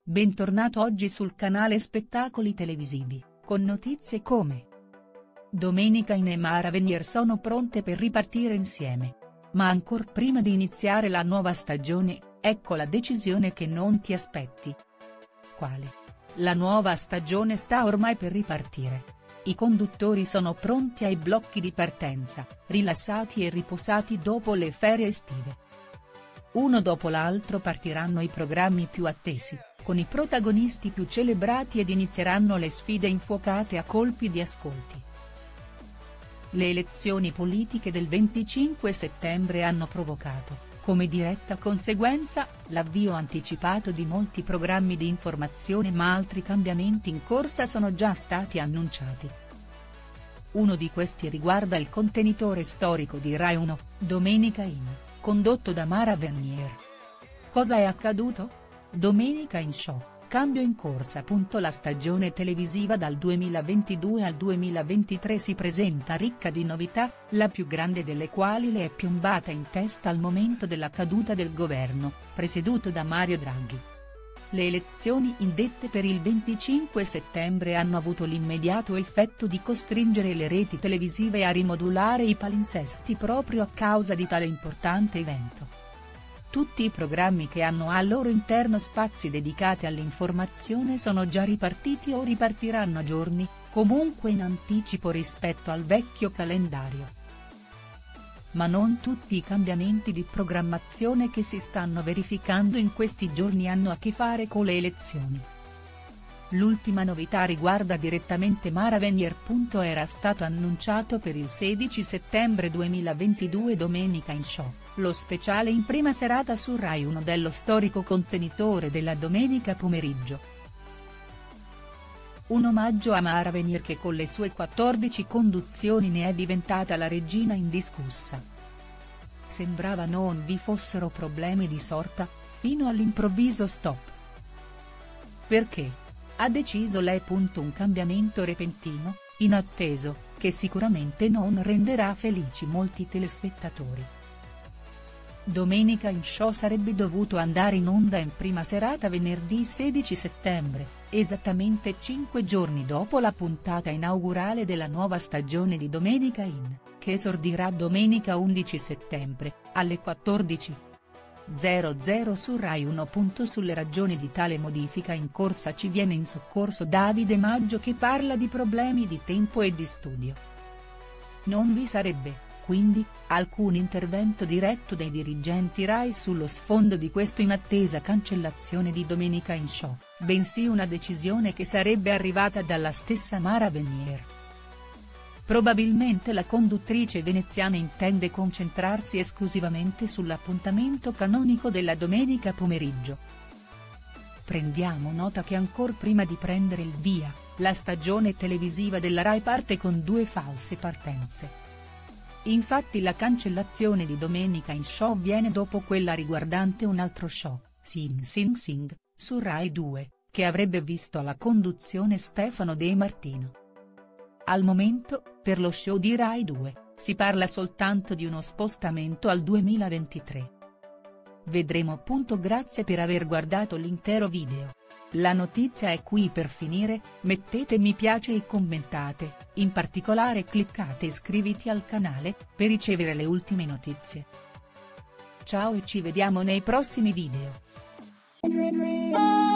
Bentornato oggi sul canale Spettacoli Televisivi, con notizie come: Domenica e Mara Venier sono pronte per ripartire insieme. Ma ancor prima di iniziare la nuova stagione, ecco la decisione che non ti aspetti. Quale? La nuova stagione sta ormai per ripartire. I conduttori sono pronti ai blocchi di partenza, rilassati e riposati dopo le ferie estive. Uno dopo l'altro partiranno i programmi più attesi, con i protagonisti più celebrati ed inizieranno le sfide infuocate a colpi di ascolti. Le elezioni politiche del 25 settembre hanno provocato, come diretta conseguenza, l'avvio anticipato di molti programmi di informazione, ma altri cambiamenti in corsa sono già stati annunciati. Uno di questi riguarda il contenitore storico di Rai 1, Domenica In, condotto da Mara Venier. Cosa è accaduto? Domenica In Show, cambio in corsa. La stagione televisiva dal 2022 al 2023 si presenta ricca di novità, la più grande delle quali le è piombata in testa al momento della caduta del governo, presieduto da Mario Draghi. Le elezioni indette per il 25 settembre hanno avuto l'immediato effetto di costringere le reti televisive a rimodulare i palinsesti proprio a causa di tale importante evento. Tutti i programmi che hanno al loro interno spazi dedicati all'informazione sono già ripartiti o ripartiranno a giorni, comunque in anticipo rispetto al vecchio calendario. Ma non tutti i cambiamenti di programmazione che si stanno verificando in questi giorni hanno a che fare con le elezioni. L'ultima novità riguarda direttamente Mara Venier. Era stato annunciato per il 16 settembre 2022 Domenica In Show, lo speciale in prima serata su Rai 1 dello storico contenitore della domenica pomeriggio. Un omaggio a Mara Venier che con le sue 14 conduzioni ne è diventata la regina indiscussa. Sembrava non vi fossero problemi di sorta, fino all'improvviso stop. Perché? Ha deciso lei. Un cambiamento repentino, inatteso, che sicuramente non renderà felici molti telespettatori. Domenica In Show sarebbe dovuto andare in onda in prima serata venerdì 16 settembre, esattamente 5 giorni dopo la puntata inaugurale della nuova stagione di Domenica In, che esordirà domenica 11 settembre, alle 14:00 su Rai 1. Sulle ragioni di tale modifica in corsa ci viene in soccorso Davide Maggio, che parla di problemi di tempo e di studio. Non vi sarebbe, quindi, alcun intervento diretto dei dirigenti Rai sullo sfondo di questa inattesa cancellazione di Domenica In Show, bensì una decisione che sarebbe arrivata dalla stessa Mara Venier. Probabilmente la conduttrice veneziana intende concentrarsi esclusivamente sull'appuntamento canonico della domenica pomeriggio. Prendiamo nota che ancor prima di prendere il via, la stagione televisiva della Rai parte con 2 false partenze. Infatti la cancellazione di Domenica In Show viene dopo quella riguardante un altro show, Sing Sing Sing, su Rai 2, che avrebbe visto alla conduzione Stefano De Martino. Al momento, per lo show di Rai 2, si parla soltanto di uno spostamento al 2023. Vedremo. Grazie per aver guardato l'intero video. La notizia è qui per finire, mettete mi piace e commentate, in particolare cliccate iscriviti al canale, per ricevere le ultime notizie. Ciao e ci vediamo nei prossimi video.